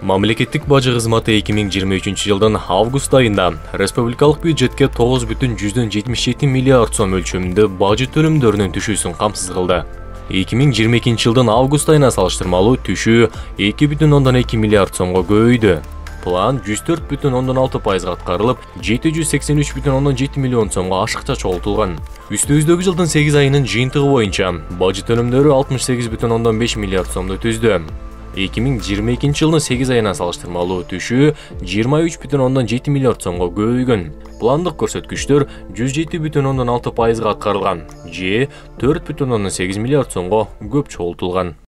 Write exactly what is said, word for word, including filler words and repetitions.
Мамлекеттик бажы кызматы эки миң жыйырма үчүнчү жылдын август айында республикалык бюджетке тогуз бүтүн жүздөн жетимиш жети миллиард сом өлчөмүндө бажы төлөмдөрүнүн түшүүсүн камсыз кылды. эки миң жыйырма экинчи жылдын август айына салыштырмалуу түшүү эки бүтүн ондон эки миллиард сомго көбөйдү. План жүз төрт бүтүн ондон алты пайызга аткарылып, жети жүз сексен үч бүтүн ондон жети миллион сомго ашыкча чогултулган. Үстүбүздөгү жылдын сегиз айынын жыйынтыгы боюнча бажы төлөмдөрү алтымыш сегиз бүтүн ондон беш миллиард сомду түздү. эки миң жыйырма экинчи жылдын сегиз айына салыштырмалуу түшүү жыйырма үч бүтүн ондон жети миллиард сомго көбөйгөн. Пландык көрсөткүчтөр жүз жети бүтүн ондон алты пайызга аткарылган же төрт бүтүн ондон сегиз миллиард сомго көп чогултулган.